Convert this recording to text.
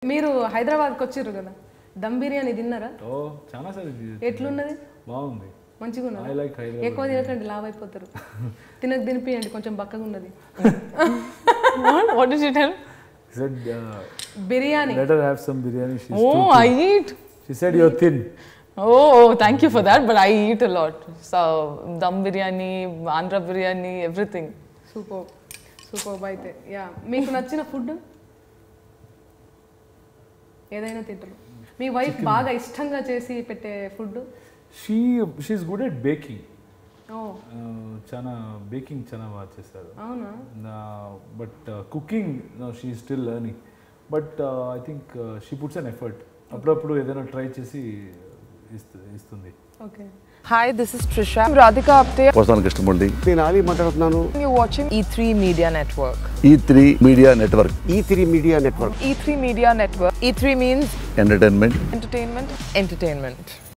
మీరు హైదరాబాద్కి వచ్చారు కదా, దమ్ బిర్యానీ తిన్నారా? ఓ చాలా సార్. ఎట్లున్నది? బాగుంది, మంచిగా ఉన్నది. I like Hyderabad. ఎక్కువ తినకండి, లావ్ అయిపోతారు. తినిపియండి, కొంచెం బక్కగా ఉన్నది. What did she tell? She said biryani. let her have some biryani. She's Oh, too I thin. eat. She said you're thin. Oh, thank you for that, but I eat a lot. So, dum biryani, Andhra biryani, everything. Super అయితే. Yeah, మీకు నచ్చిన food ఏదైనా తింటారు? మీ wife బాగా ఇష్టంగా చేసి పెట్టే food? She's good at baking. ఓ, చాలా బేకింగ్ చాలా బాగా చేస్తారు. అవునా? But cooking she still learning, but I think she puts an effort. అప్పుడప్పుడు ఏదైనా ట్రై చేసి ఇస్తుంది. Okay. Hi, this is Trisha. I'm Radhika Apte. వస్తాను కృష్ణమూర్తి. నేను ఆలీ మాట్లాడుతున్నాను. You're watching E3 Media Network. E3 media network. E3 media network. E3 Media Network. E3 means entertainment. entertainment.